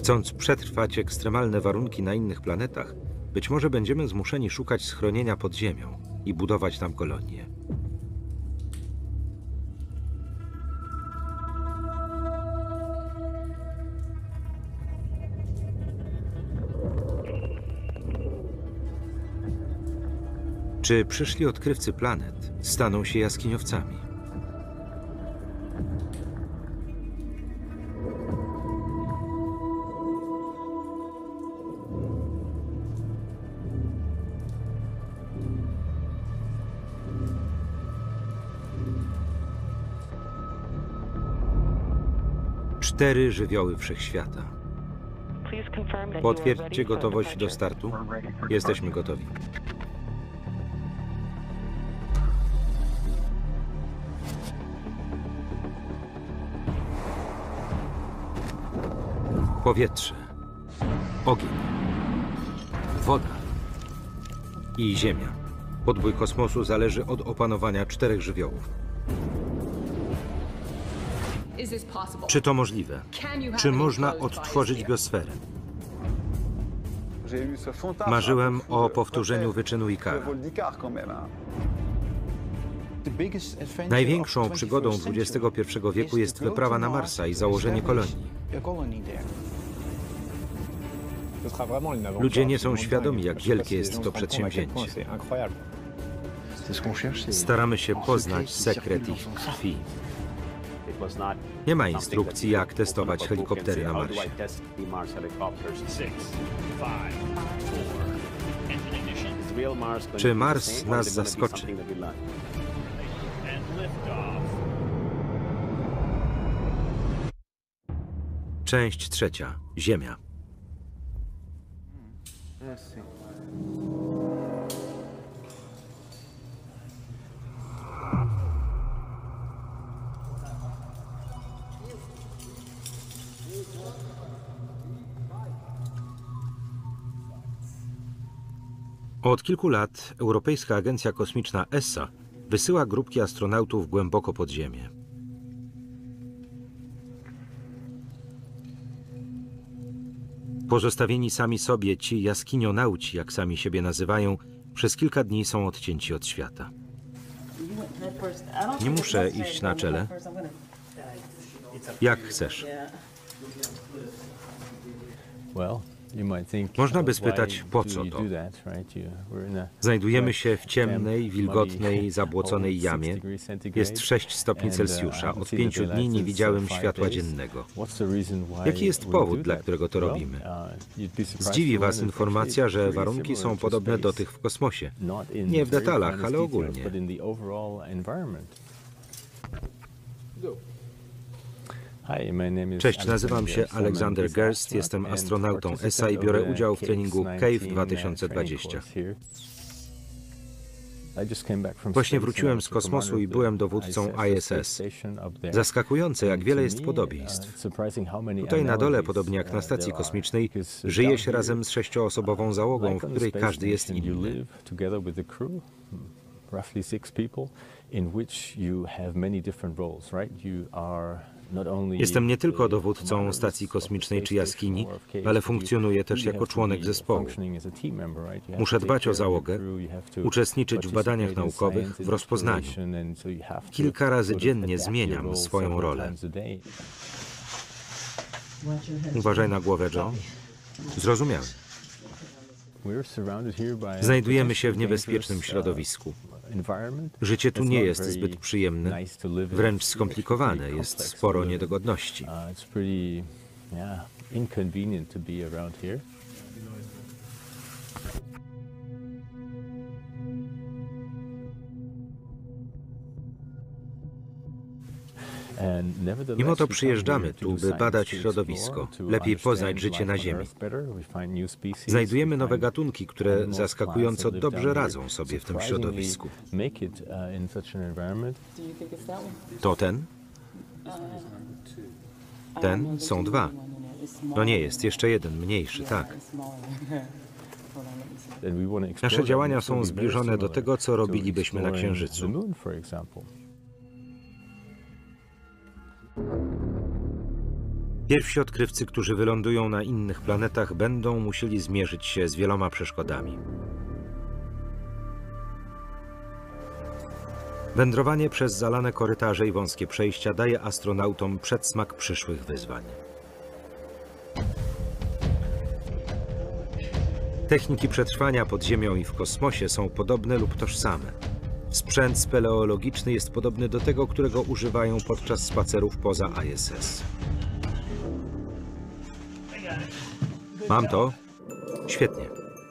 Chcąc przetrwać ekstremalne warunki na innych planetach, być może będziemy zmuszeni szukać schronienia pod ziemią i budować tam kolonie. Czy przyszli odkrywcy planet staną się jaskiniowcami? Cztery żywioły wszechświata. Potwierdźcie gotowość do startu. Jesteśmy gotowi. Powietrze, ogień, woda i ziemia. Podbój kosmosu zależy od opanowania czterech żywiołów. Czy to możliwe? Czy można odtworzyć biosferę? Marzyłem o powtórzeniu wyczynu Ikara. Największą przygodą XXI wieku jest wyprawa na Marsa i założenie kolonii. Ludzie nie są świadomi, jak wielkie jest to przedsięwzięcie. Staramy się poznać sekret ich krwi. Nie ma instrukcji, jak testować helikoptery na Marsie. Czy Mars nas zaskoczy? Część trzecia. Ziemia. Od kilku lat Europejska Agencja Kosmiczna ESA wysyła grupki astronautów głęboko pod ziemię. Pozostawieni sami sobie, ci jaskinionauci, jak sami siebie nazywają, przez kilka dni są odcięci od świata. Nie muszę iść na czele. Jak chcesz. Można by spytać, po co to? Znajdujemy się w ciemnej, wilgotnej, zabłoconej jamie. Jest 6 stopni Celsjusza. Od 5 dni nie widziałem światła dziennego. Jaki jest powód, dla którego to robimy? Zdziwi Was informacja, że warunki są podobne do tych w kosmosie. Nie w detalach, ale ogólnie. Cześć, nazywam się Alexander Gerst, jestem astronautą ESA i biorę udział w treningu CAVE 2020. Właśnie wróciłem z kosmosu i byłem dowódcą ISS. Zaskakujące, jak wiele jest podobieństw. Tutaj na dole, podobnie jak na stacji kosmicznej, żyje się razem z 6-osobową załogą, w której każdy jest inny. Jestem nie tylko dowódcą stacji kosmicznej czy jaskini, ale funkcjonuję też jako członek zespołu. Muszę dbać o załogę, uczestniczyć w badaniach naukowych, w rozpoznaniu. Kilka razy dziennie zmieniam swoją rolę. Uważaj na głowę, Joe. Zrozumiałem. Znajdujemy się w niebezpiecznym środowisku. Życie tu nie jest zbyt przyjemne, wręcz skomplikowane, jest sporo niedogodności. Mimo to przyjeżdżamy tu, by badać środowisko, lepiej poznać życie na Ziemi. Znajdujemy nowe gatunki, które zaskakująco dobrze radzą sobie w tym środowisku. To ten? Ten? Są dwa. No nie, jest jeszcze jeden, mniejszy, tak. Nasze działania są zbliżone do tego, co robilibyśmy na Księżycu. Pierwsi odkrywcy, którzy wylądują na innych planetach, będą musieli zmierzyć się z wieloma przeszkodami. Wędrowanie przez zalane korytarze i wąskie przejścia daje astronautom przedsmak przyszłych wyzwań. Techniki przetrwania pod ziemią i w kosmosie są podobne lub tożsame. Sprzęt speleologiczny jest podobny do tego, którego używają podczas spacerów poza ISS. Mam to? Świetnie.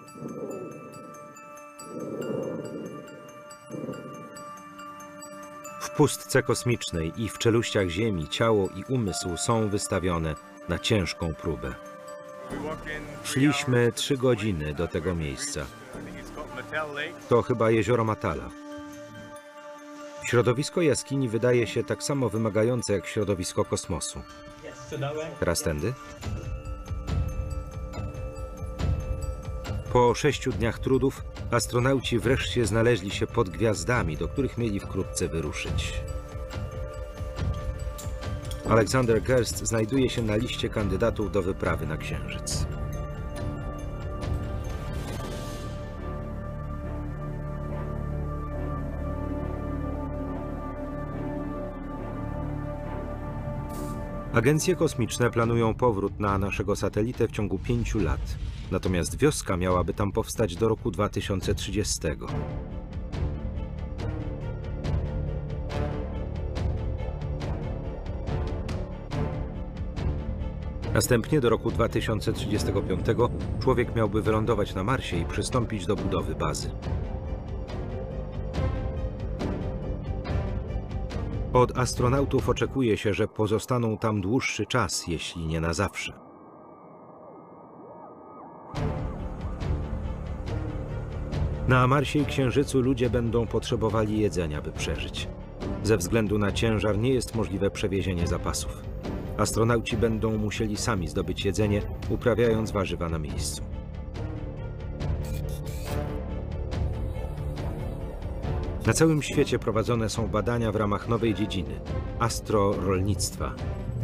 W pustce kosmicznej i w czeluściach Ziemi ciało i umysł są wystawione na ciężką próbę. Szliśmy 3 godziny do tego miejsca. To chyba jezioro Matala. Środowisko jaskini wydaje się tak samo wymagające jak środowisko kosmosu. Teraz tędy? Po 6 dniach trudów astronauci wreszcie znaleźli się pod gwiazdami, do których mieli wkrótce wyruszyć. Alexander Gerst znajduje się na liście kandydatów do wyprawy na Księżyc. Agencje kosmiczne planują powrót na naszego satelitę w ciągu 5 lat. Natomiast wioska miałaby tam powstać do roku 2030. Następnie do roku 2035 człowiek miałby wylądować na Marsie i przystąpić do budowy bazy. Od astronautów oczekuje się, że pozostaną tam dłuższy czas, jeśli nie na zawsze. Na Marsie i Księżycu ludzie będą potrzebowali jedzenia, by przeżyć. Ze względu na ciężar nie jest możliwe przewiezienie zapasów. Astronauci będą musieli sami zdobyć jedzenie, uprawiając warzywa na miejscu. Na całym świecie prowadzone są badania w ramach nowej dziedziny – astrorolnictwa.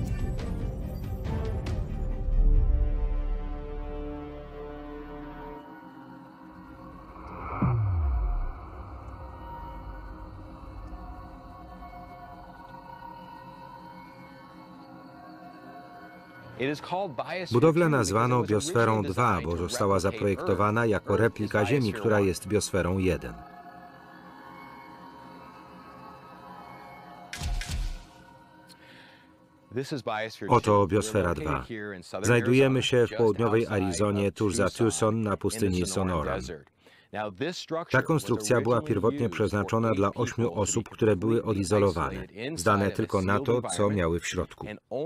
Budowlę nazwano Biosferą 2, bo została zaprojektowana jako replika Ziemi, która jest Biosferą 1. Oto Biosfera 2. Znajdujemy się w południowej Arizonie, tuż za Tucson, na pustyni Sonoran. Ta konstrukcja była pierwotnie przeznaczona dla 8 osób, które były odizolowane, zdane tylko na to, co miały w środku.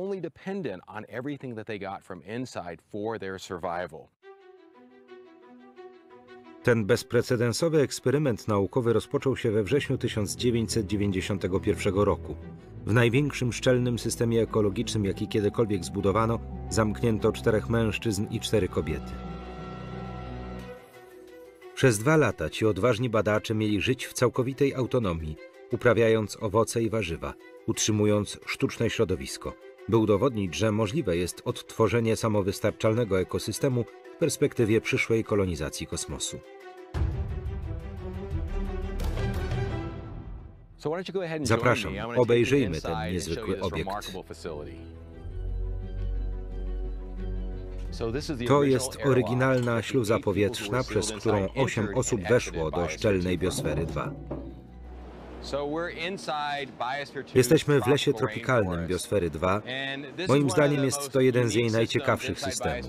Ten bezprecedensowy eksperyment naukowy rozpoczął się we wrześniu 1991 roku. W największym szczelnym systemie ekologicznym, jaki kiedykolwiek zbudowano, zamknięto 4 mężczyzn i 4 kobiety. Przez 2 lata ci odważni badacze mieli żyć w całkowitej autonomii, uprawiając owoce i warzywa, utrzymując sztuczne środowisko, by udowodnić, że możliwe jest odtworzenie samowystarczalnego ekosystemu w perspektywie przyszłej kolonizacji kosmosu. Zapraszam, obejrzyjmy ten niezwykły obiekt. To jest oryginalna śluza powietrzna, przez którą 8 osób weszło do szczelnej Biosfery 2. Jesteśmy w lesie tropikalnym Biosfery 2. Moim zdaniem jest to jeden z jej najciekawszych systemów.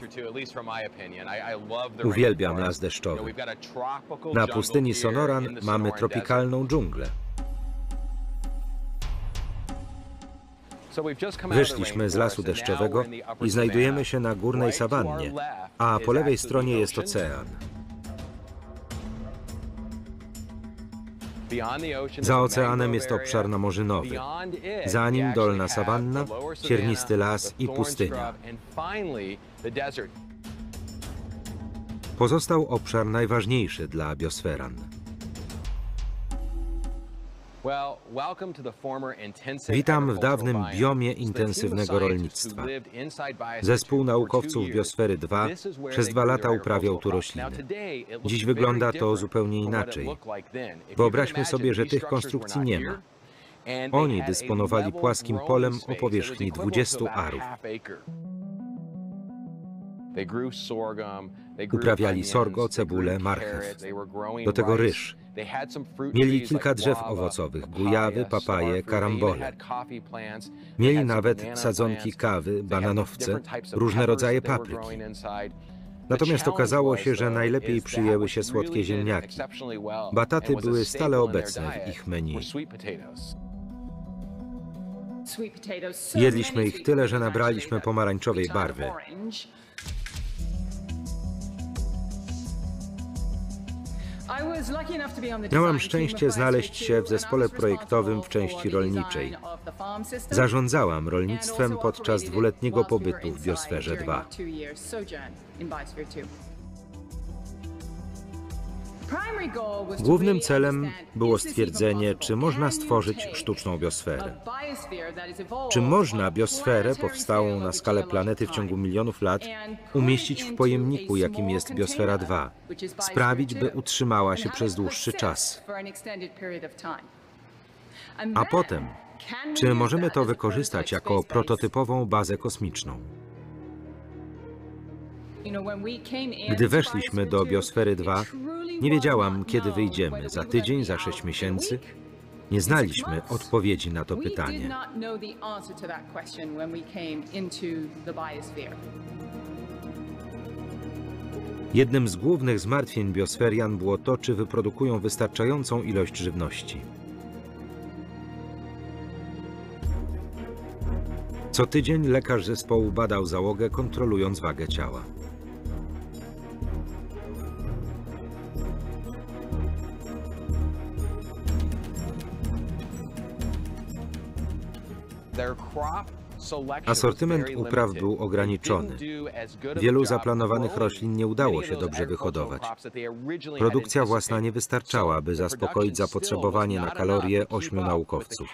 Uwielbiam las deszczowy. Na pustyni Sonoran mamy tropikalną dżunglę. Wyszliśmy z lasu deszczowego i znajdujemy się na górnej sawannie, a po lewej stronie jest ocean. Za oceanem jest obszar namorzynowy, za nim dolna sawanna, ciernisty las i pustynia. Pozostał obszar najważniejszy dla biosferan. Witam w dawnym biomie intensywnego rolnictwa. Zespół naukowców Biosfery 2 przez 2 lata uprawiał tu rośliny. Dziś wygląda to zupełnie inaczej. Wyobraźmy sobie, że tych konstrukcji nie ma. Oni dysponowali płaskim polem o powierzchni 20 arów. Uprawiali sorgo, cebulę, marchew, do tego ryż. Mieli kilka drzew owocowych, gujawy, papaje, karambole. Mieli nawet sadzonki kawy, bananowce, różne rodzaje papryki. Natomiast okazało się, że najlepiej przyjęły się słodkie ziemniaki. Bataty były stale obecne w ich menu. Jedliśmy ich tyle, że nabraliśmy pomarańczowej barwy. Miałam szczęście znaleźć się w zespole projektowym w części rolniczej. Zarządzałam rolnictwem podczas 2-letniego pobytu w Biosferze 2. Głównym celem było stwierdzenie, czy można stworzyć sztuczną biosferę. Czy można biosferę powstałą na skalę planety w ciągu milionów lat umieścić w pojemniku, jakim jest Biosfera 2, sprawić, by utrzymała się przez dłuższy czas. A potem, czy możemy to wykorzystać jako prototypową bazę kosmiczną? Gdy weszliśmy do Biosfery 2, nie wiedziałam, kiedy wyjdziemy, za tydzień, za 6 miesięcy. Nie znaliśmy odpowiedzi na to pytanie. Jednym z głównych zmartwień biosferian było to, czy wyprodukują wystarczającą ilość żywności. Co tydzień lekarz zespołu badał załogę, kontrolując wagę ciała. Asortyment upraw był ograniczony. Wielu zaplanowanych roślin nie udało się dobrze wyhodować. Produkcja własna nie wystarczała, by zaspokoić zapotrzebowanie na kalorie 8 naukowców.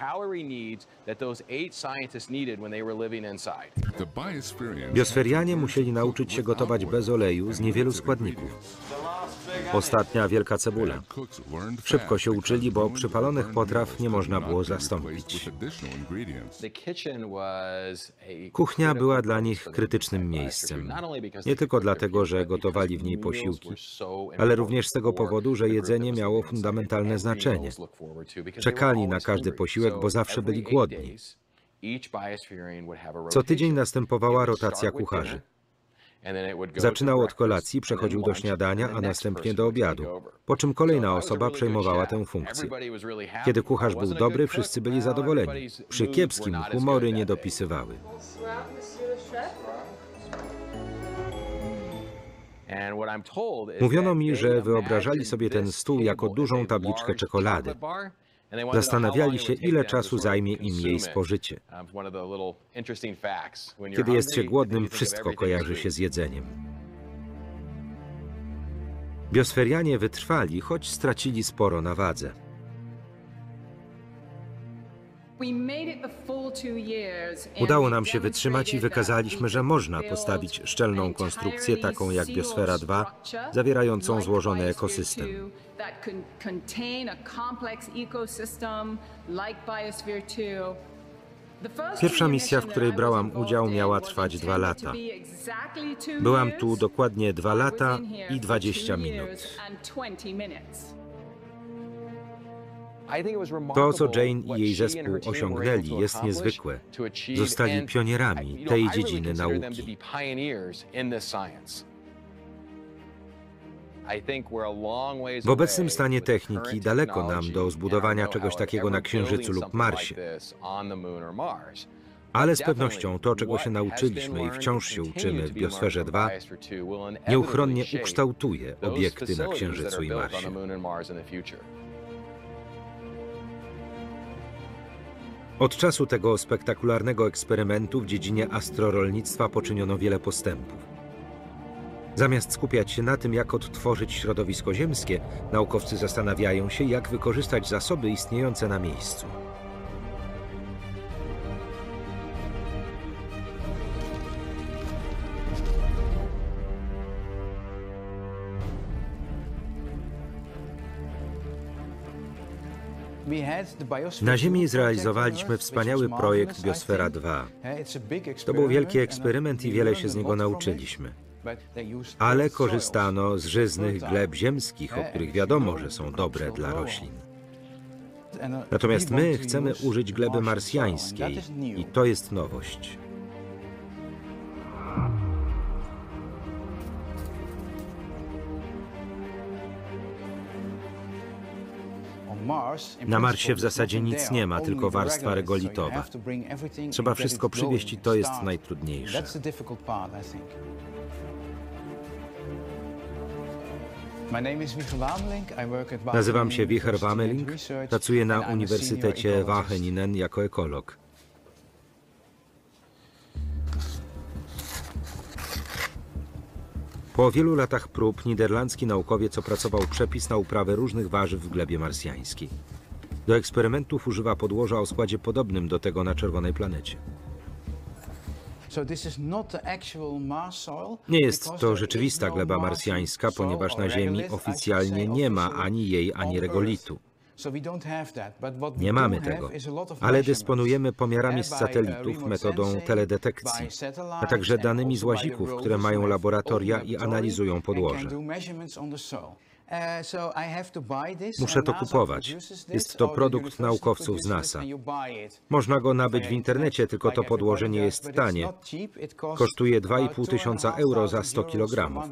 Biosferianie musieli nauczyć się gotować bez oleju z niewielu składników. Ostatnia wielka cebula. Szybko się uczyli, bo przypalonych potraw nie można było zastąpić. Kuchnia była dla nich krytycznym miejscem. Nie tylko dlatego, że gotowali w niej posiłki, ale również z tego powodu, że jedzenie miało fundamentalne znaczenie. Czekali na każdy posiłek, bo zawsze byli głodni. Co tydzień następowała rotacja kucharzy. Zaczynał od kolacji, przechodził do śniadania, a następnie do obiadu, po czym kolejna osoba przejmowała tę funkcję. Kiedy kucharz był dobry, wszyscy byli zadowoleni. Przy kiepskim humory nie dopisywały. Mówiono mi, że wyobrażali sobie ten stół jako dużą tabliczkę czekolady. Zastanawiali się, ile czasu zajmie im jej spożycie. Kiedy jest się głodnym, wszystko kojarzy się z jedzeniem. Biosferianie wytrwali, choć stracili sporo na wadze. Udało nam się wytrzymać i wykazaliśmy, że można postawić szczelną konstrukcję, taką jak Biosfera 2, zawierającą złożony ekosystem. Pierwsza misja, w której brałam udział, miała trwać 2 lata. Byłam tu dokładnie 2 lata i 20 minut. To, co Jane i jej zespół osiągnęli, jest niezwykłe. Zostali pionierami tej dziedziny nauki. W obecnym stanie techniki daleko nam do zbudowania czegoś takiego na Księżycu lub Marsie. Ale z pewnością to, czego się nauczyliśmy i wciąż się uczymy w Biosferze 2, nieuchronnie ukształtuje obiekty na Księżycu i Marsie. Od czasu tego spektakularnego eksperymentu w dziedzinie astrorolnictwa poczyniono wiele postępów. Zamiast skupiać się na tym, jak odtworzyć środowisko ziemskie, naukowcy zastanawiają się, jak wykorzystać zasoby istniejące na miejscu. Na Ziemi zrealizowaliśmy wspaniały projekt Biosfera 2. To był wielki eksperyment i wiele się z niego nauczyliśmy. Ale korzystano z żyznych gleb ziemskich, o których wiadomo, że są dobre dla roślin. Natomiast my chcemy użyć gleby marsjańskiej i to jest nowość. Na Marsie w zasadzie nic nie ma, tylko warstwa regolitowa. Trzeba wszystko przywieźć i to jest najtrudniejsze. Nazywam się Wichr Wameling, pracuję na Uniwersytecie Wageningen jako ekolog. Po wielu latach prób niderlandzki naukowiec opracował przepis na uprawę różnych warzyw w glebie marsjańskiej. Do eksperymentów używa podłoża o składzie podobnym do tego na czerwonej planecie. Nie jest to rzeczywista gleba marsjańska, ponieważ na Ziemi oficjalnie nie ma ani jej, ani regolitu. Nie mamy tego, ale dysponujemy pomiarami z satelitów, metodą teledetekcji, a także danymi z łazików, które mają laboratoria i analizują podłoże. Muszę to kupować. Jest to produkt naukowców z NASA. Można go nabyć w internecie, tylko to podłoże nie jest tanie. Kosztuje 2,5 tysiąca euro za 100 kg.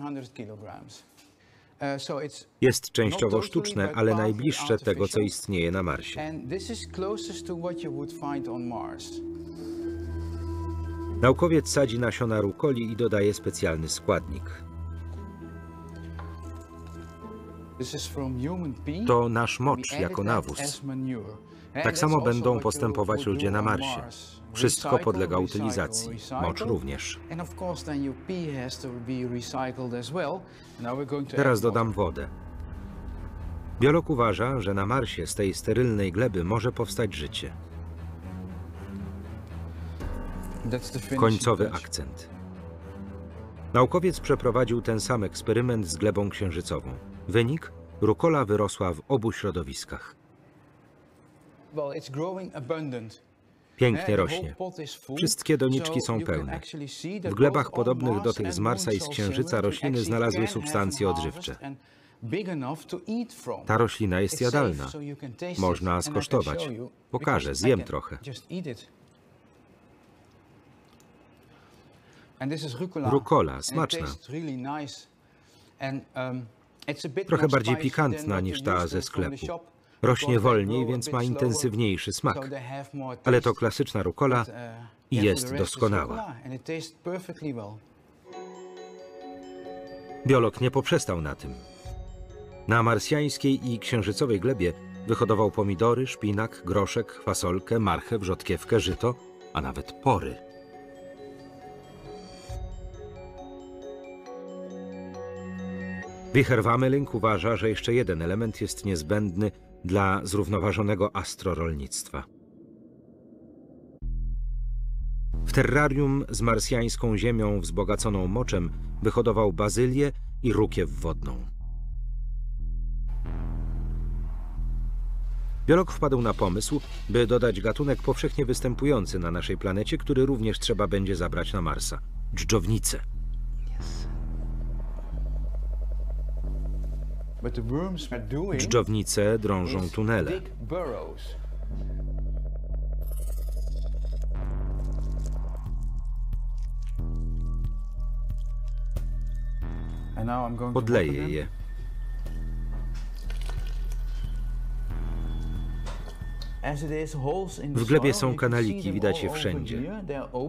Jest częściowo sztuczne, ale najbliższe tego, co istnieje na Marsie. Naukowiec sadzi nasiona rukoli i dodaje specjalny składnik. To nasz mocz jako nawóz. Tak samo będą postępować ludzie na Marsie. Wszystko podlega utylizacji, mocz również. Teraz dodam wodę. Biolog uważa, że na Marsie z tej sterylnej gleby może powstać życie. Końcowy akcent. Naukowiec przeprowadził ten sam eksperyment z glebą księżycową. Wynik? Rukola wyrosła w obu środowiskach. Pięknie rośnie. Wszystkie doniczki są pełne. W glebach podobnych do tych z Marsa i z Księżyca rośliny znalazły substancje odżywcze. Ta roślina jest jadalna. Można skosztować. Pokażę, zjem trochę. Rukola, smaczna. Trochę bardziej pikantna niż ta ze sklepu. Rośnie wolniej, więc ma intensywniejszy smak. Ale to klasyczna rukola i jest doskonała. Biolog nie poprzestał na tym. Na marsjańskiej i księżycowej glebie wyhodował pomidory, szpinak, groszek, fasolkę, marchew, rzodkiewkę, żyto, a nawet pory. Wichr Wameling uważa, że jeszcze jeden element jest niezbędny dla zrównoważonego astrorolnictwa. W terrarium z marsjańską ziemią wzbogaconą moczem wyhodował bazylię i rukiew wodną. Biolog wpadł na pomysł, by dodać gatunek powszechnie występujący na naszej planecie, który również trzeba będzie zabrać na Marsa – dżdżownice. Dżdżownice drążą tunele. Podleję je. W glebie są kanaliki, widać je wszędzie.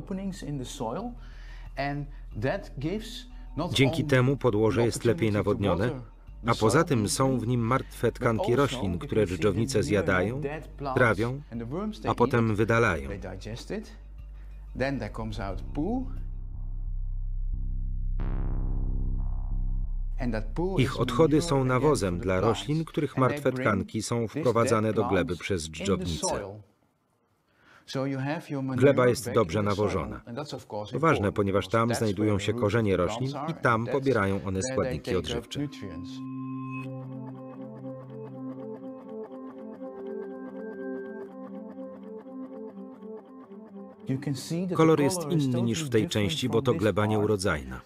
Dzięki temu podłoże jest lepiej nawodnione, a poza tym są w nim martwe tkanki roślin, które dżdżownice zjadają, trawią, a potem wydalają. Ich odchody są nawozem dla roślin, których martwe tkanki są wprowadzane do gleby przez dżdżownicę. Gleba jest dobrze nawożona. To ważne, ponieważ tam znajdują się korzenie roślin i tam pobierają one składniki odżywcze. Kolor jest inny niż w tej części, bo to gleba nieurodzajna.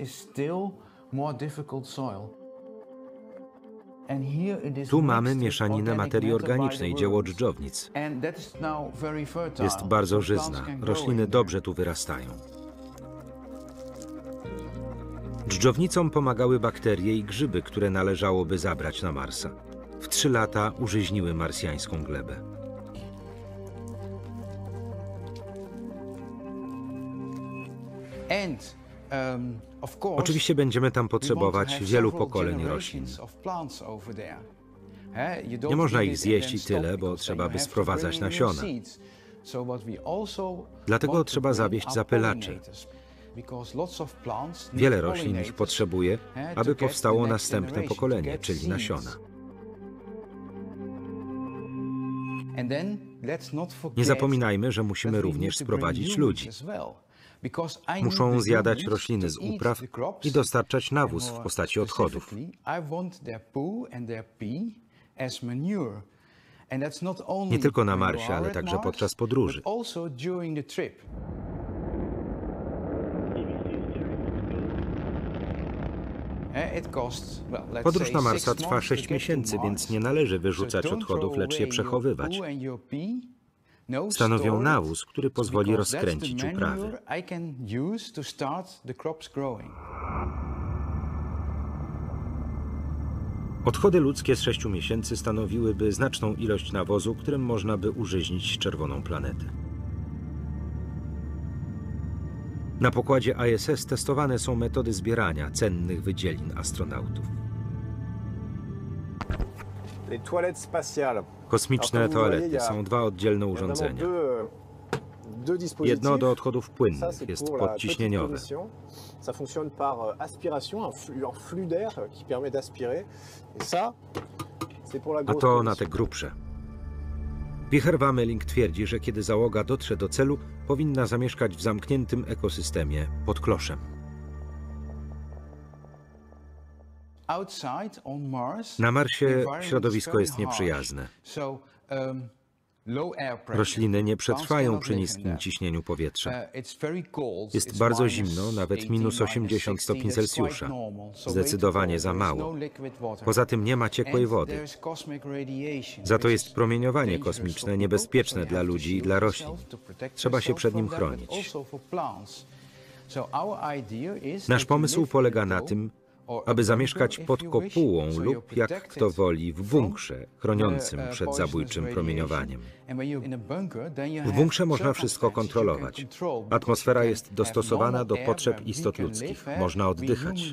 Tu mamy mieszaninę materii organicznej, dzieło dżdżownic. Jest bardzo żyzna. Rośliny dobrze tu wyrastają. Dżdżownicom pomagały bakterie i grzyby, które należałoby zabrać na Marsa. W 3 lata użyźniły marsjańską glebę. Oczywiście będziemy tam potrzebować wielu pokoleń roślin. Nie można ich zjeść i tyle, bo trzeba by sprowadzać nasiona. Dlatego trzeba zawieźć zapylaczy. Wiele roślin ich potrzebuje, aby powstało następne pokolenie, czyli nasiona. Nie zapominajmy, że musimy również sprowadzić ludzi. Muszą zjadać rośliny z upraw i dostarczać nawóz w postaci odchodów. Nie tylko na Marsie, ale także podczas podróży. Podróż na Marsa trwa 6 miesięcy, więc nie należy wyrzucać odchodów, lecz je przechowywać. Stanowią nawóz, który pozwoli rozkręcić uprawy. Odchody ludzkie z 6 miesięcy stanowiłyby znaczną ilość nawozu, którym można by użyźnić czerwoną planetę. Na pokładzie ISS testowane są metody zbierania cennych wydzielin astronautów. Kosmiczne toalety są 2 oddzielne urządzenia. Jedno do odchodów płynnych, jest podciśnieniowe. A to na te grubsze. Wicher Wameling twierdzi, że kiedy załoga dotrze do celu, powinna zamieszkać w zamkniętym ekosystemie pod kloszem. Na Marsie środowisko jest nieprzyjazne. Rośliny nie przetrwają przy niskim ciśnieniu powietrza. Jest bardzo zimno, nawet minus 80 stopni Celsjusza. Zdecydowanie za mało. Poza tym nie ma ciekłej wody. Za to jest promieniowanie kosmiczne niebezpieczne dla ludzi i dla roślin. Trzeba się przed nim chronić. Nasz pomysł polega na tym, aby zamieszkać pod kopułą lub, jak kto woli, w bunkrze chroniącym przed zabójczym promieniowaniem. W bunkrze można wszystko kontrolować. Atmosfera jest dostosowana do potrzeb istot ludzkich. Można oddychać.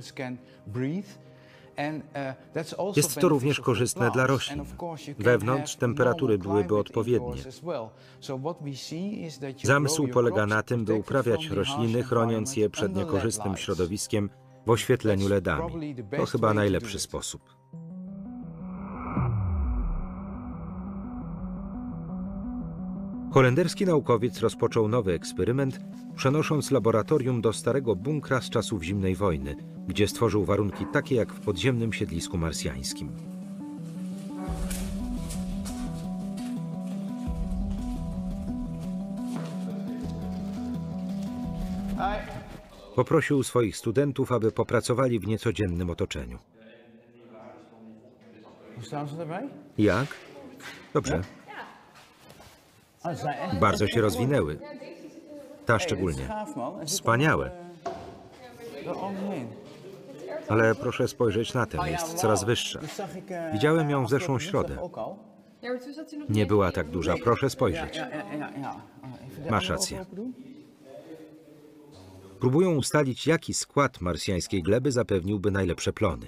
Jest to również korzystne dla roślin. Wewnątrz temperatury byłyby odpowiednie. Zamysł polega na tym, by uprawiać rośliny, chroniąc je przed niekorzystnym środowiskiem w oświetleniu LEDami. To chyba najlepszy sposób. Holenderski naukowiec rozpoczął nowy eksperyment, przenosząc laboratorium do starego bunkra z czasów zimnej wojny, gdzie stworzył warunki takie jak w podziemnym siedlisku marsjańskim. Poprosił swoich studentów, aby popracowali w niecodziennym otoczeniu. Jak? Dobrze. Bardzo się rozwinęły. Ta szczególnie. Wspaniałe. Ale proszę spojrzeć na tę, jest coraz wyższa. Widziałem ją w zeszłą środę. Nie była tak duża, proszę spojrzeć. Masz rację. Próbują ustalić, jaki skład marsjańskiej gleby zapewniłby najlepsze plony.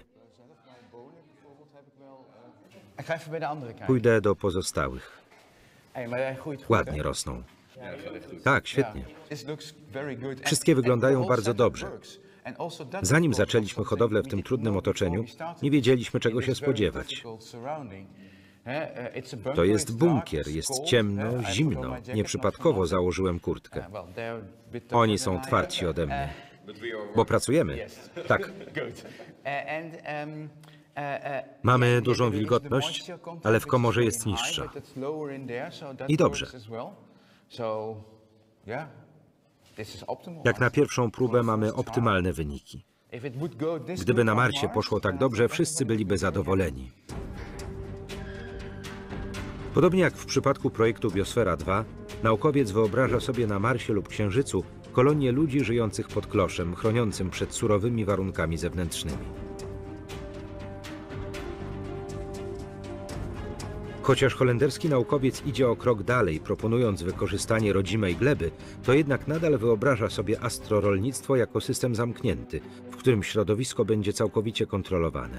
Pójdę do pozostałych. Ładnie rosną. Tak, świetnie. Wszystkie wyglądają bardzo dobrze. Zanim zaczęliśmy hodowlę w tym trudnym otoczeniu, nie wiedzieliśmy, czego się spodziewać. To jest bunkier, jest ciemno, zimno. Nieprzypadkowo założyłem kurtkę. Oni są twardsi ode mnie. Bo pracujemy. Tak. Mamy dużą wilgotność, ale w komorze jest niższa. I dobrze. Jak na pierwszą próbę mamy optymalne wyniki. Gdyby na Marsie poszło tak dobrze, wszyscy byliby zadowoleni. Podobnie jak w przypadku projektu Biosfera 2, naukowiec wyobraża sobie na Marsie lub Księżycu kolonię ludzi żyjących pod kloszem, chroniącym przed surowymi warunkami zewnętrznymi. Chociaż holenderski naukowiec idzie o krok dalej, proponując wykorzystanie rodzimej gleby, to jednak nadal wyobraża sobie astrorolnictwo jako system zamknięty, w którym środowisko będzie całkowicie kontrolowane.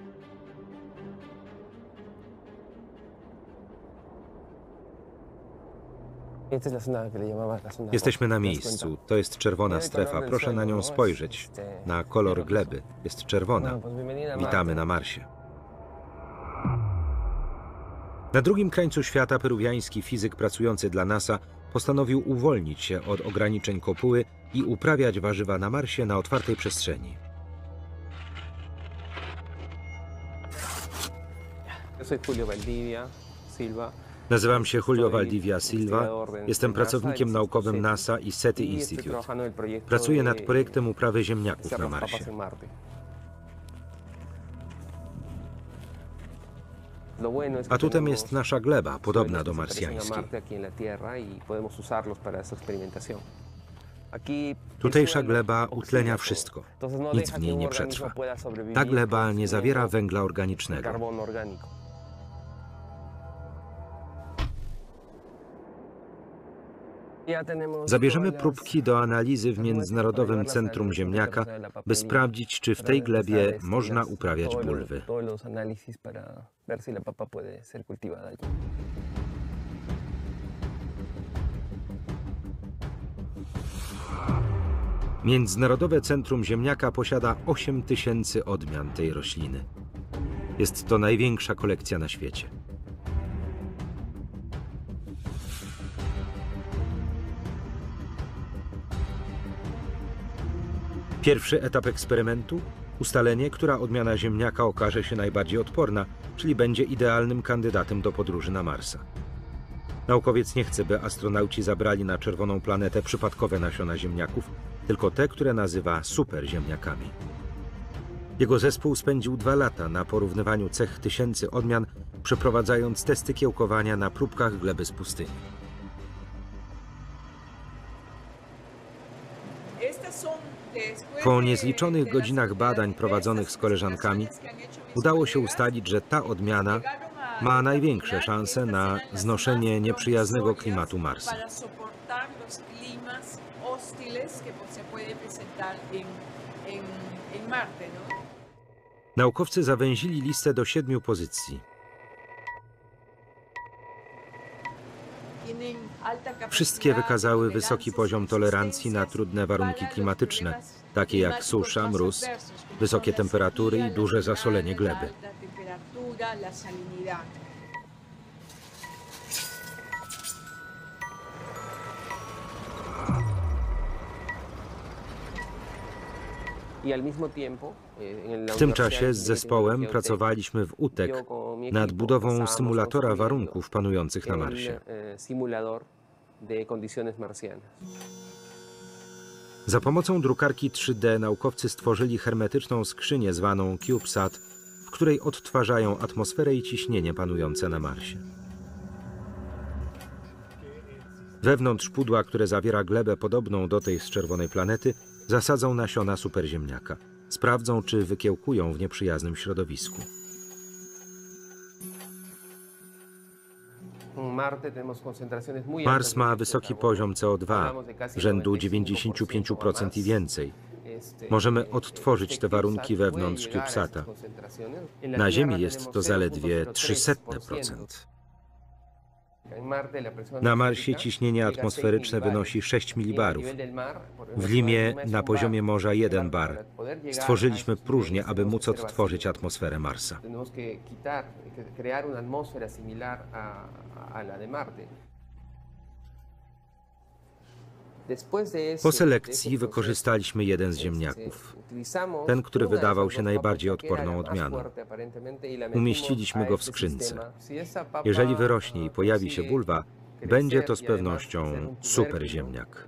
Jesteśmy na miejscu. To jest czerwona strefa. Proszę na nią spojrzeć. Na kolor gleby. Jest czerwona. Witamy na Marsie. Na drugim krańcu świata peruwiański fizyk pracujący dla NASA postanowił uwolnić się od ograniczeń kopuły i uprawiać warzywa na Marsie na otwartej przestrzeni. Nazywam się Julio Valdivia Silva, jestem pracownikiem naukowym NASA i SETI Institute. Pracuję nad projektem uprawy ziemniaków na Marsie. Atutem jest nasza gleba, podobna do marsjańskiej. Tutejsza gleba utlenia wszystko. Nic w niej nie przetrwa. Ta gleba nie zawiera węgla organicznego. Zabierzemy próbki do analizy w Międzynarodowym Centrum Ziemniaka, by sprawdzić, czy w tej glebie można uprawiać bulwy. Międzynarodowe Centrum Ziemniaka posiada 8000 odmian tej rośliny. Jest to największa kolekcja na świecie. Pierwszy etap eksperymentu – ustalenie, która odmiana ziemniaka okaże się najbardziej odporna, czyli będzie idealnym kandydatem do podróży na Marsa. Naukowiec nie chce, by astronauci zabrali na czerwoną planetę przypadkowe nasiona ziemniaków, tylko te, które nazywa superziemniakami. Jego zespół spędził 2 lata na porównywaniu cech tysięcy odmian, przeprowadzając testy kiełkowania na próbkach gleby z pustyni. Po niezliczonych godzinach badań prowadzonych z koleżankami udało się ustalić, że ta odmiana ma największe szanse na znoszenie nieprzyjaznego klimatu Marsa. Naukowcy zawęzili listę do 7 pozycji. Wszystkie wykazały wysoki poziom tolerancji na trudne warunki klimatyczne, takie jak susza, mróz, wysokie temperatury i duże zasolenie gleby. W tym czasie z zespołem pracowaliśmy w UTEC nad budową symulatora warunków panujących na Marsie. Za pomocą drukarki 3D naukowcy stworzyli hermetyczną skrzynię zwaną CubeSat, w której odtwarzają atmosferę i ciśnienie panujące na Marsie. Wewnątrz pudła, które zawiera glebę podobną do tej z czerwonej planety, zasadzą nasiona superziemniaka. Sprawdzą, czy wykiełkują w nieprzyjaznym środowisku. Mars ma wysoki poziom CO2, rzędu 95% i więcej. Możemy odtworzyć te warunki wewnątrz CubeSata. Na Ziemi jest to zaledwie 0,03%. Na Marsie ciśnienie atmosferyczne wynosi 6 milibarów. W Limie na poziomie morza 1 bar. Stworzyliśmy próżnię, aby móc odtworzyć atmosferę Marsa. Po selekcji wykorzystaliśmy jeden z ziemniaków, ten, który wydawał się najbardziej odporną odmianą. Umieściliśmy go w skrzynce. Jeżeli wyrośnie i pojawi się bulwa, będzie to z pewnością super ziemniak.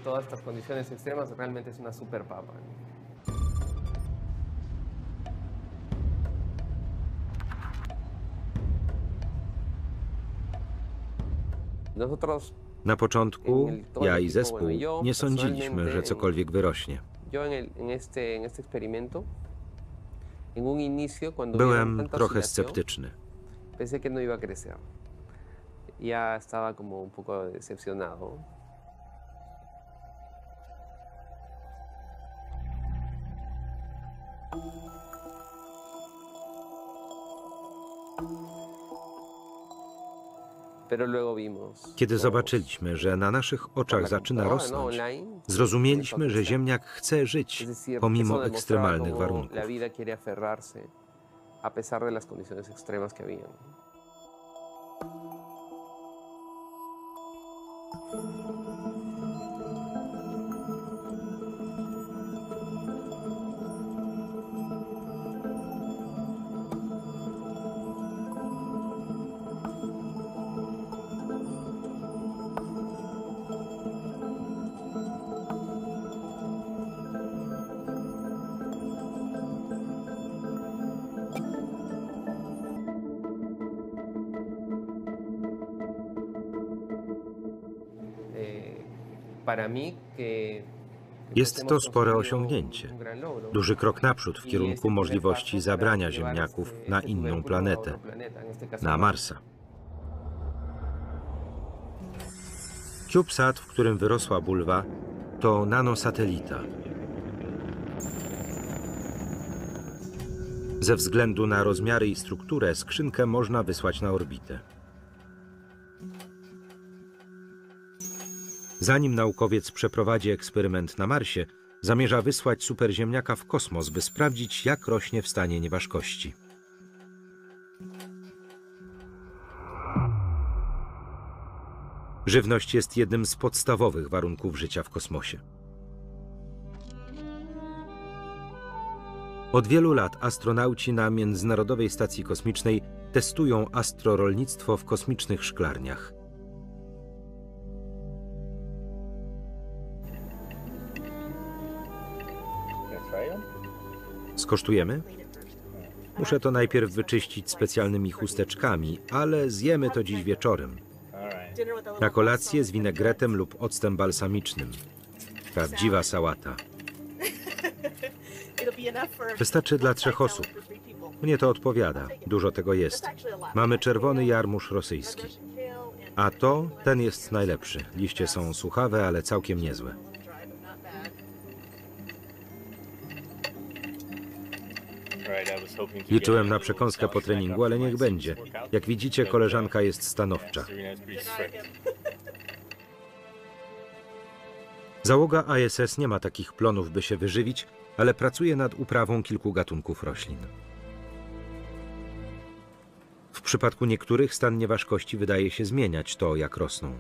Na początku ja i zespół nie sądziliśmy, że cokolwiek wyrośnie. Byłem trochę sceptyczny. Kiedy zobaczyliśmy, że na naszych oczach zaczyna rosnąć, zrozumieliśmy, że ziemniak chce żyć pomimo ekstremalnych warunków. Jest to spore osiągnięcie. Duży krok naprzód w kierunku możliwości zabrania ziemniaków na inną planetę, na Marsa. CubeSat, w którym wyrosła bulwa, to nanosatelita. Ze względu na rozmiary i strukturę skrzynkę można wysłać na orbitę. Zanim naukowiec przeprowadzi eksperyment na Marsie, zamierza wysłać superziemniaka w kosmos, by sprawdzić, jak rośnie w stanie nieważkości. Żywność jest jednym z podstawowych warunków życia w kosmosie. Od wielu lat astronauci na Międzynarodowej Stacji Kosmicznej testują astrorolnictwo w kosmicznych szklarniach. Skosztujemy? Muszę to najpierw wyczyścić specjalnymi chusteczkami, ale zjemy to dziś wieczorem. Na kolację z winegretem lub octem balsamicznym. Prawdziwa sałata. Wystarczy dla 3 osób. Mnie to odpowiada. Dużo tego jest. Mamy czerwony jarmuż rosyjski. A ten jest najlepszy. Liście są suchawe, ale całkiem niezłe. Liczyłem na przekąskę po treningu, ale niech będzie. Jak widzicie, koleżanka jest stanowcza. Załoga ISS nie ma takich plonów, by się wyżywić, ale pracuje nad uprawą kilku gatunków roślin. W przypadku niektórych stan nieważkości wydaje się zmieniać to, jak rosną.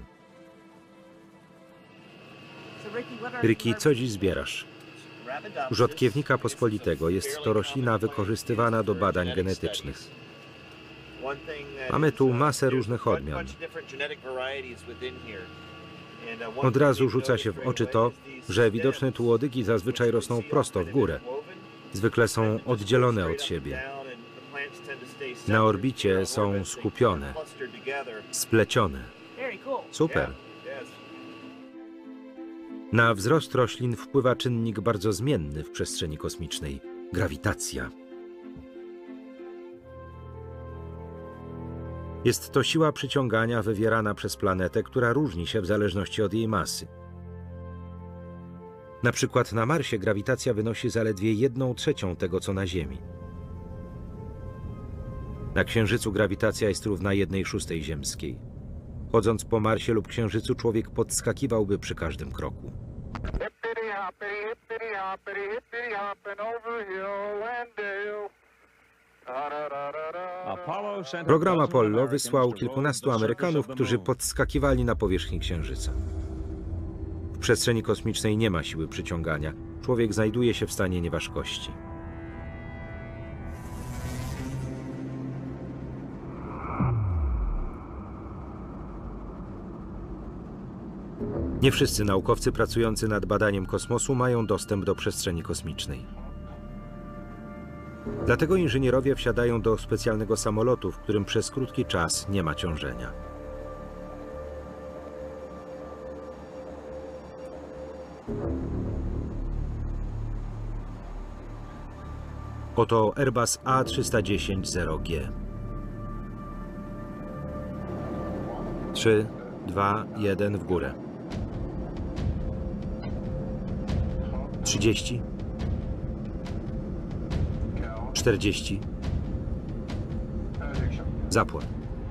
Ricky, co dziś zbierasz? Rzodkiewnika pospolitego. Jest to roślina wykorzystywana do badań genetycznych. Mamy tu masę różnych odmian. Od razu rzuca się w oczy to, że widoczne tu łodygi zazwyczaj rosną prosto w górę. Zwykle są oddzielone od siebie. Na orbicie są skupione, splecione. Super. Na wzrost roślin wpływa czynnik bardzo zmienny w przestrzeni kosmicznej – grawitacja. Jest to siła przyciągania wywierana przez planetę, która różni się w zależności od jej masy. Na przykład na Marsie grawitacja wynosi zaledwie 1/3 tego, co na Ziemi. Na Księżycu grawitacja jest równa 1/6 ziemskiej. Chodząc po Marsie lub Księżycu, człowiek podskakiwałby przy każdym kroku. Program Apollo wysłał kilkunastu Amerykanów, którzy podskakiwali na powierzchni Księżyca. W przestrzeni kosmicznej nie ma siły przyciągania. Człowiek znajduje się w stanie nieważkości. Nie wszyscy naukowcy pracujący nad badaniem kosmosu mają dostęp do przestrzeni kosmicznej. Dlatego inżynierowie wsiadają do specjalnego samolotu, w którym przez krótki czas nie ma ciążenia. Oto Airbus A310-0G. 3, 2, 1 w górę. 30. 40. Zapłon.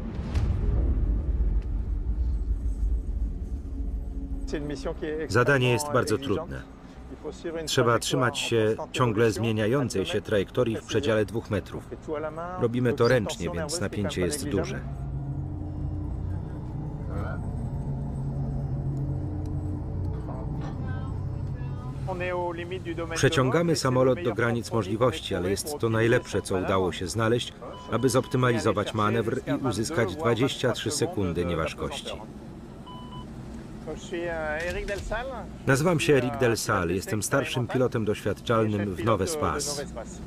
Zadanie jest bardzo trudne. Trzeba trzymać się ciągle zmieniającej się trajektorii w przedziale 2 metrów. Robimy to ręcznie, więc napięcie jest duże. Przeciągamy samolot do granic możliwości, ale jest to najlepsze, co udało się znaleźć, aby zoptymalizować manewr i uzyskać 23 sekundy nieważkości. Nazywam się Eric Delsal, jestem starszym pilotem doświadczalnym w Nové Espace.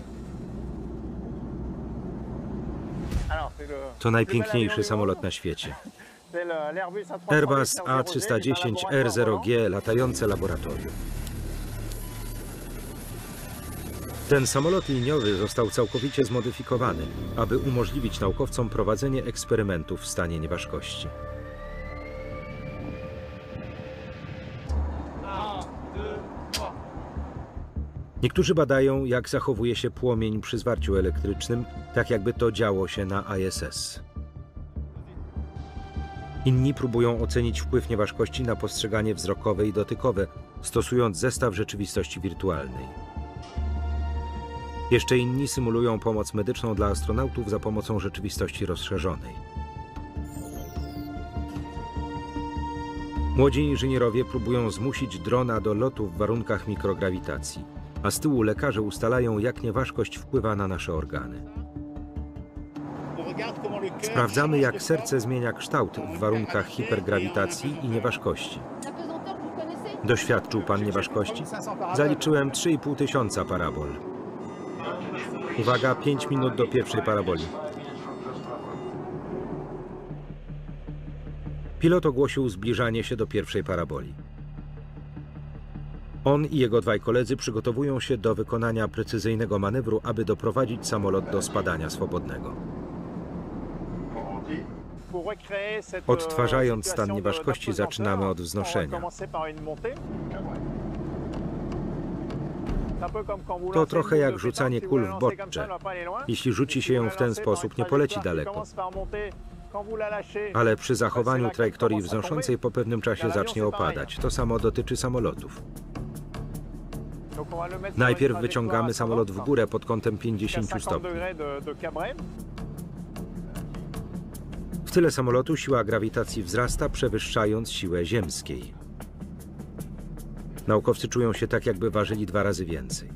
To najpiękniejszy samolot na świecie. Airbus A310R0G, latające laboratorium. Ten samolot liniowy został całkowicie zmodyfikowany, aby umożliwić naukowcom prowadzenie eksperymentów w stanie nieważkości. Niektórzy badają, jak zachowuje się płomień przy zwarciu elektrycznym, tak jakby to działo się na ISS. Inni próbują ocenić wpływ nieważkości na postrzeganie wzrokowe i dotykowe, stosując zestaw rzeczywistości wirtualnej. Jeszcze inni symulują pomoc medyczną dla astronautów za pomocą rzeczywistości rozszerzonej. Młodzi inżynierowie próbują zmusić drona do lotu w warunkach mikrograwitacji, a z tyłu lekarze ustalają, jak nieważkość wpływa na nasze organy. Sprawdzamy, jak serce zmienia kształt w warunkach hipergrawitacji i nieważkości. Doświadczył pan nieważkości? Zaliczyłem 3500 parabol. Uwaga, 5 minut do pierwszej paraboli. Pilot ogłosił zbliżanie się do pierwszej paraboli. On i jego 2 koledzy przygotowują się do wykonania precyzyjnego manewru, aby doprowadzić samolot do spadania swobodnego. Odtwarzając stan nieważkości, zaczynamy od wznoszenia. To trochę jak rzucanie kul w bocce. Jeśli rzuci się ją w ten sposób, nie poleci daleko. Ale przy zachowaniu trajektorii wznoszącej po pewnym czasie zacznie opadać. To samo dotyczy samolotów. Najpierw wyciągamy samolot w górę pod kątem 50 stopni. W tyle samolotu siła grawitacji wzrasta, przewyższając siłę ziemskiej. Naukowcy czują się tak, jakby ważyli 2 razy więcej.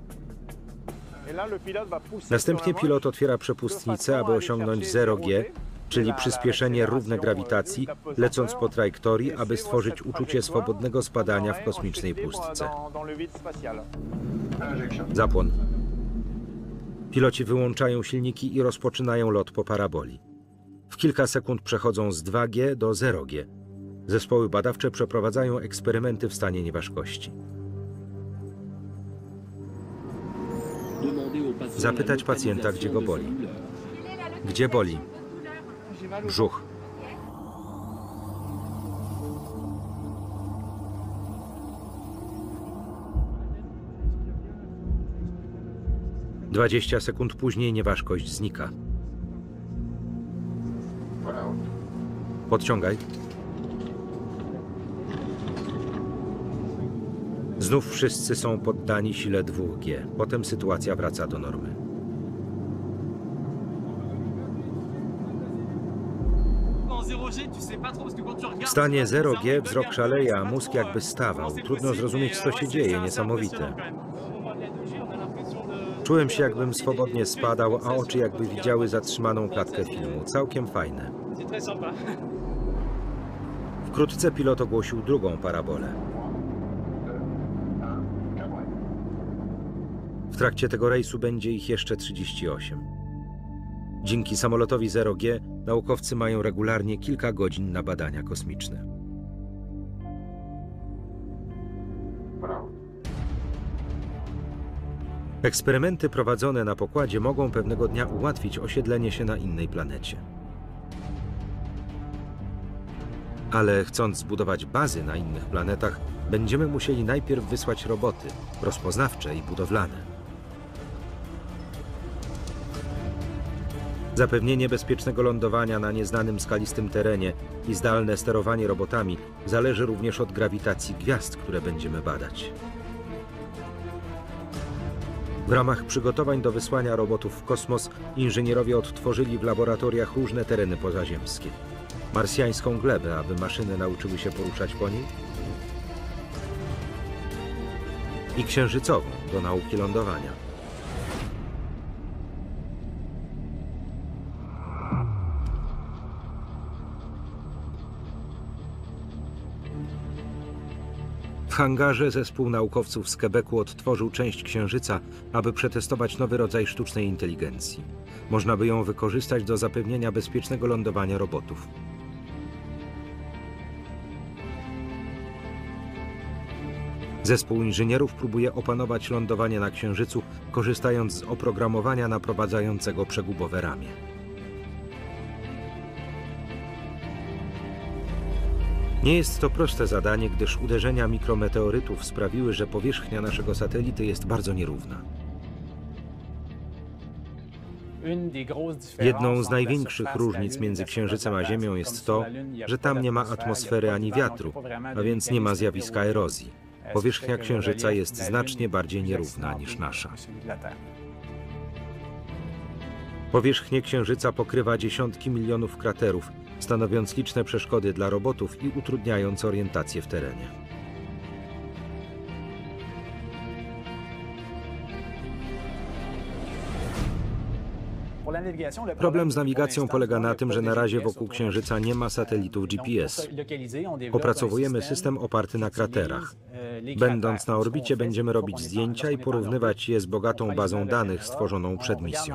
Następnie pilot otwiera przepustnicę, aby osiągnąć 0G, czyli przyspieszenie równe grawitacji, lecąc po trajektorii, aby stworzyć uczucie swobodnego spadania w kosmicznej pustce. Zapłon. Piloci wyłączają silniki i rozpoczynają lot po paraboli. W kilka sekund przechodzą z 2G do 0G. Zespoły badawcze przeprowadzają eksperymenty w stanie nieważkości. Zapytać pacjenta, gdzie go boli. Gdzie boli? Brzuch. Dwadzieścia sekund później nieważkość znika. Podciągaj. Znów wszyscy są poddani sile 2G. Potem sytuacja wraca do normy. W stanie 0G wzrok szaleje, a mózg jakby stawał. Trudno zrozumieć, co się dzieje. Niesamowite. Czułem się, jakbym swobodnie spadał, a oczy jakby widziały zatrzymaną klatkę filmu. Całkiem fajne. Wkrótce pilot ogłosił drugą parabolę. W trakcie tego rejsu będzie ich jeszcze 38. Dzięki samolotowi 0G naukowcy mają regularnie kilka godzin na badania kosmiczne. Eksperymenty prowadzone na pokładzie mogą pewnego dnia ułatwić osiedlenie się na innej planecie. Ale chcąc zbudować bazy na innych planetach, będziemy musieli najpierw wysłać roboty rozpoznawcze i budowlane. Zapewnienie bezpiecznego lądowania na nieznanym skalistym terenie i zdalne sterowanie robotami zależy również od grawitacji gwiazd, które będziemy badać. W ramach przygotowań do wysłania robotów w kosmos inżynierowie odtworzyli w laboratoriach różne tereny pozaziemskie. Marsjańską glebę, aby maszyny nauczyły się poruszać po niej, i księżycową do nauki lądowania. W hangarze zespół naukowców z Quebecu odtworzył część Księżyca, aby przetestować nowy rodzaj sztucznej inteligencji. Można by ją wykorzystać do zapewnienia bezpiecznego lądowania robotów. Zespół inżynierów próbuje opanować lądowanie na Księżycu, korzystając z oprogramowania naprowadzającego przegubowe ramię. Nie jest to proste zadanie, gdyż uderzenia mikrometeorytów sprawiły, że powierzchnia naszego satelity jest bardzo nierówna. Jedną z największych różnic między Księżycem a Ziemią jest to, że tam nie ma atmosfery ani wiatru, a więc nie ma zjawiska erozji. Powierzchnia Księżyca jest znacznie bardziej nierówna niż nasza. Powierzchnię Księżyca pokrywa dziesiątki milionów kraterów, stanowiąc liczne przeszkody dla robotów i utrudniając orientację w terenie. Problem z nawigacją polega na tym, że na razie wokół Księżyca nie ma satelitów GPS. Opracowujemy system oparty na kraterach. Będąc na orbicie, będziemy robić zdjęcia i porównywać je z bogatą bazą danych stworzoną przed misją.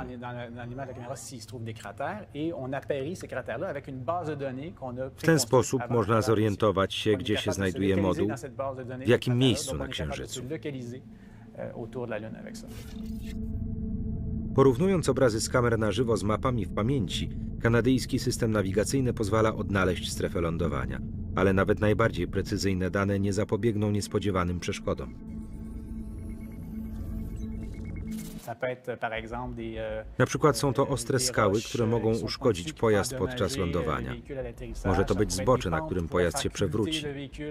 W ten sposób można zorientować się, gdzie się znajduje moduł, w jakim miejscu na Księżycu. Porównując obrazy z kamer na żywo z mapami w pamięci, kanadyjski system nawigacyjny pozwala odnaleźć strefę lądowania, ale nawet najbardziej precyzyjne dane nie zapobiegną niespodziewanym przeszkodom. Na przykład są to ostre skały, które mogą uszkodzić pojazd podczas lądowania. Może to być zbocze, na którym pojazd się przewróci.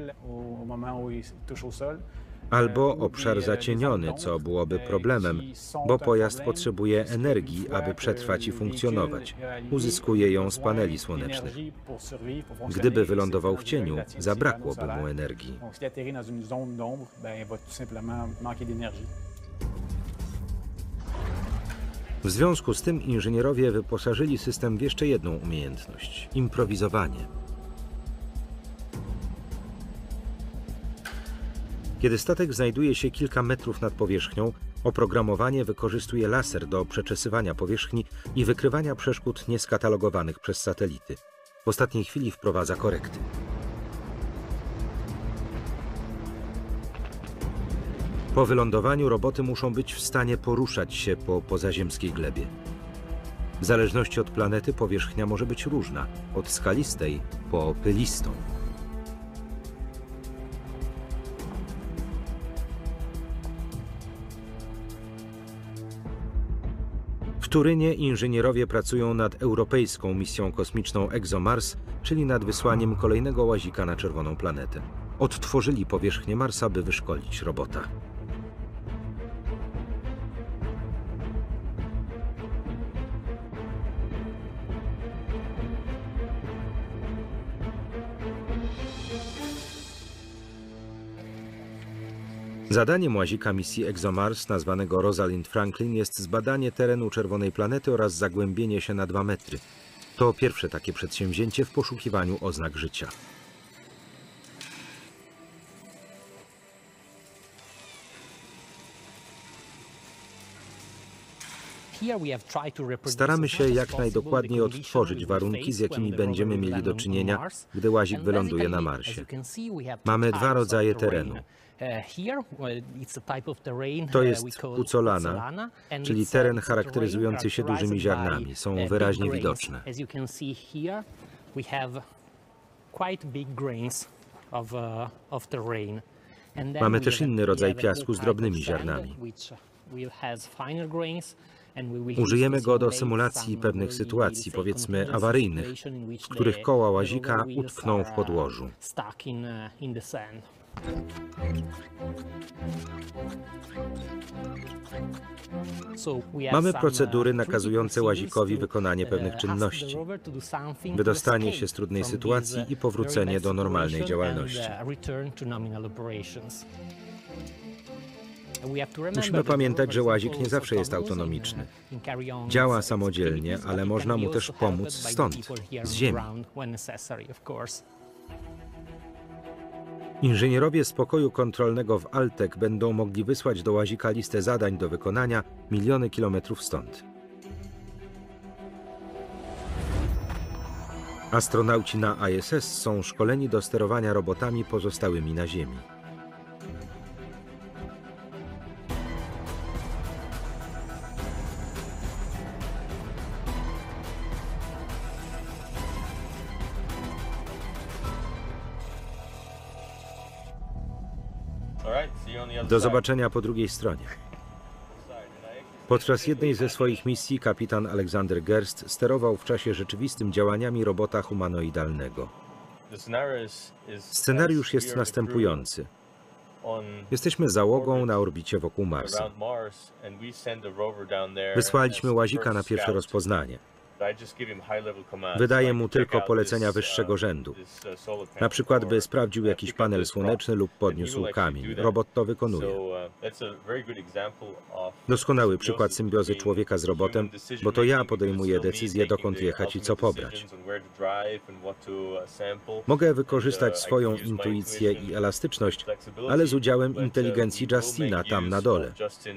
Albo obszar zacieniony, co byłoby problemem, bo pojazd potrzebuje energii, aby przetrwać i funkcjonować. Uzyskuje ją z paneli słonecznych. Gdyby wylądował w cieniu, zabrakłoby mu energii. W związku z tym inżynierowie wyposażyli system w jeszcze jedną umiejętność – improwizowanie. Kiedy statek znajduje się kilka metrów nad powierzchnią, oprogramowanie wykorzystuje laser do przeczesywania powierzchni i wykrywania przeszkód nieskatalogowanych przez satelity. W ostatniej chwili wprowadza korekty. Po wylądowaniu roboty muszą być w stanie poruszać się po pozaziemskiej glebie. W zależności od planety powierzchnia może być różna, od skalistej po pylistą. W Turynie inżynierowie pracują nad europejską misją kosmiczną ExoMars, czyli nad wysłaniem kolejnego łazika na czerwoną planetę. Odtworzyli powierzchnię Marsa, by wyszkolić robota. Zadaniem łazika misji ExoMars, nazwanego Rosalind Franklin, jest zbadanie terenu czerwonej planety oraz zagłębienie się na 2 metry. To pierwsze takie przedsięwzięcie w poszukiwaniu oznak życia. Staramy się jak najdokładniej odtworzyć warunki, z jakimi będziemy mieli do czynienia, gdy łazik wyląduje na Marsie. Mamy 2 rodzaje terenu. To jest pucolana, czyli teren charakteryzujący się dużymi ziarnami. Są wyraźnie widoczne. Mamy też inny rodzaj piasku z drobnymi ziarnami. Użyjemy go do symulacji pewnych sytuacji, powiedzmy awaryjnych, w których koła łazika utkną w podłożu. Mamy procedury nakazujące łazikowi wykonanie pewnych czynności, wydostanie się z trudnej sytuacji i powrócenie do normalnej działalności. Musimy pamiętać, że łazik nie zawsze jest autonomiczny. Działa samodzielnie, ale można mu też pomóc stąd, z Ziemi. Inżynierowie z pokoju kontrolnego w Altek będą mogli wysłać do łazika listę zadań do wykonania miliony kilometrów stąd. Astronauci na ISS są szkoleni do sterowania robotami pozostałymi na Ziemi. Do zobaczenia po drugiej stronie. Podczas jednej ze swoich misji kapitan Alexander Gerst sterował w czasie rzeczywistym działaniami robota humanoidalnego. Scenariusz jest następujący. Jesteśmy załogą na orbicie wokół Marsa. Wysłaliśmy łazika na pierwsze rozpoznanie. Wydaję mu tylko polecenia wyższego rzędu. Na przykład, by sprawdził jakiś panel słoneczny lub podniósł kamień. Robot to wykonuje. Doskonały przykład symbiozy człowieka z robotem, bo to ja podejmuję decyzję, dokąd jechać i co pobrać. Mogę wykorzystać swoją intuicję i elastyczność, ale z udziałem inteligencji Justina tam na dole.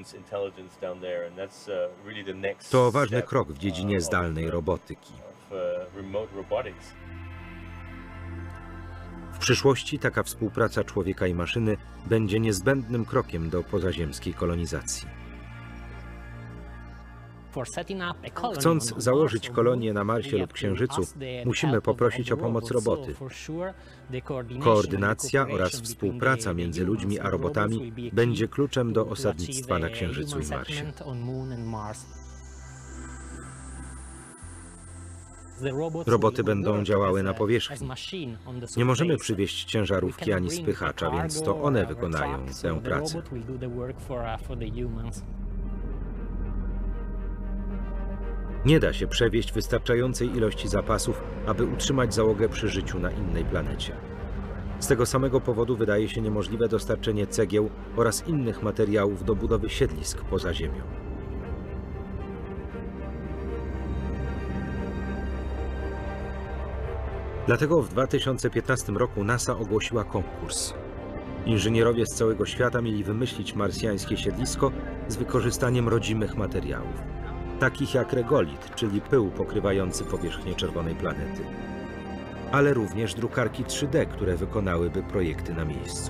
To ważny krok w dziedzinie zdalnej robotyki. W przyszłości taka współpraca człowieka i maszyny będzie niezbędnym krokiem do pozaziemskiej kolonizacji. Chcąc założyć kolonię na Marsie lub Księżycu, musimy poprosić o pomoc roboty. Koordynacja oraz współpraca między ludźmi a robotami będzie kluczem do osadnictwa na Księżycu i Marsie. Roboty będą działały na powierzchni. Nie możemy przywieźć ciężarówki ani spychacza, więc to one wykonają tę pracę. Nie da się przewieźć wystarczającej ilości zapasów, aby utrzymać załogę przy życiu na innej planecie. Z tego samego powodu wydaje się niemożliwe dostarczenie cegieł oraz innych materiałów do budowy siedlisk poza Ziemią. Dlatego w 2015 roku NASA ogłosiła konkurs. Inżynierowie z całego świata mieli wymyślić marsjańskie siedlisko z wykorzystaniem rodzimych materiałów, takich jak regolit, czyli pył pokrywający powierzchnię czerwonej planety, ale również drukarki 3D, które wykonałyby projekty na miejscu.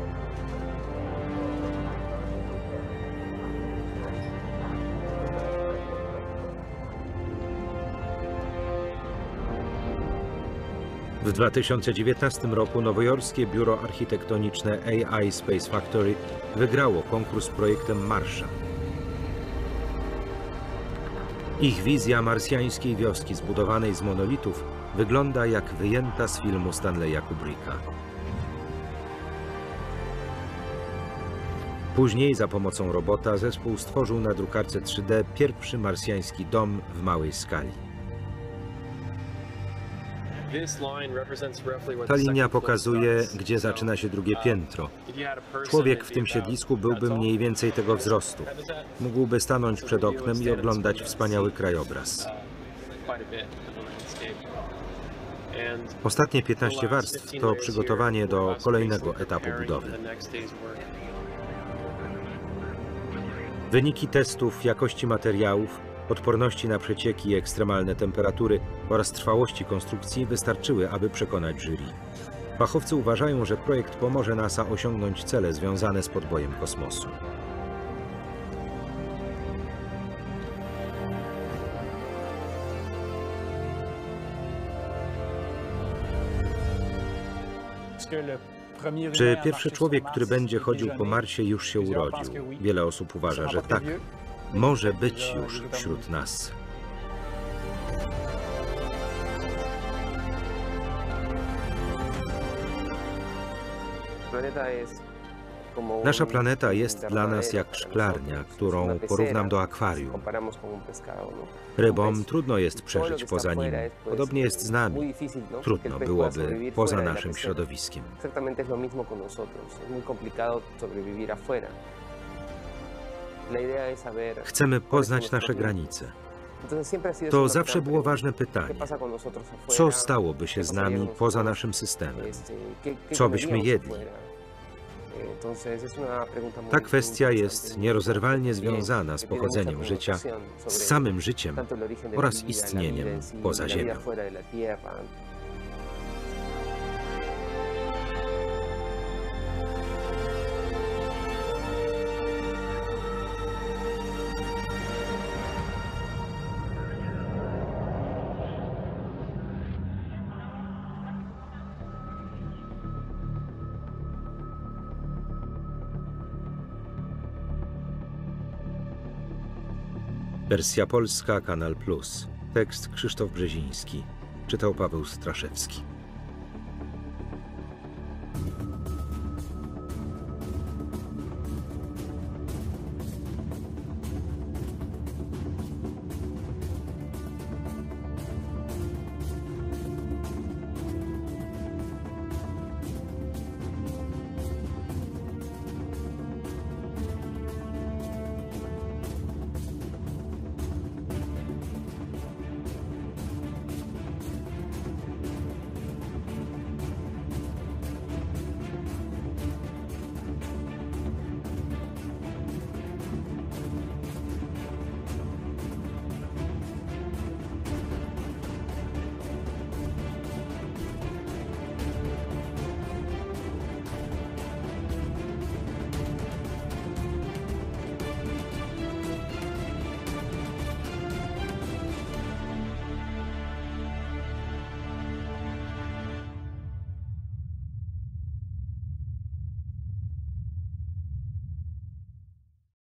W 2019 roku nowojorskie biuro architektoniczne AI Space Factory wygrało konkurs projektem Marsza. Ich wizja marsjańskiej wioski zbudowanej z monolitów wygląda jak wyjęta z filmu Stanleya Kubricka. Później za pomocą robota zespół stworzył na drukarce 3D pierwszy marsjański dom w małej skali. Ta linia pokazuje, gdzie zaczyna się drugie piętro. Człowiek w tym siedlisku byłby mniej więcej tego wzrostu. Mógłby stanąć przed oknem i oglądać wspaniały krajobraz. Ostatnie 15 warstw to przygotowanie do kolejnego etapu budowy. Wyniki testów jakości materiałów, odporności na przecieki i ekstremalne temperatury oraz trwałości konstrukcji wystarczyły, aby przekonać jury. Fachowcy uważają, że projekt pomoże NASA osiągnąć cele związane z podbojem kosmosu. Czy pierwszy człowiek, który będzie chodził po Marsie, już się urodził? Wiele osób uważa, że tak. Może być już wśród nas. Nasza planeta jest dla nas jak szklarnia, którą porównam do akwarium. Rybom trudno jest przeżyć poza nim. Podobnie jest z nami. Trudno byłoby poza naszym środowiskiem. Chcemy poznać nasze granice. To zawsze było ważne pytanie. Co stałoby się z nami poza naszym systemem? Co byśmy jedli? Ta kwestia jest nierozerwalnie związana z pochodzeniem życia, z samym życiem oraz istnieniem poza Ziemią. Wersja polska, Kanal Plus. Tekst Krzysztof Brzeziński. Czytał Paweł Straszewski.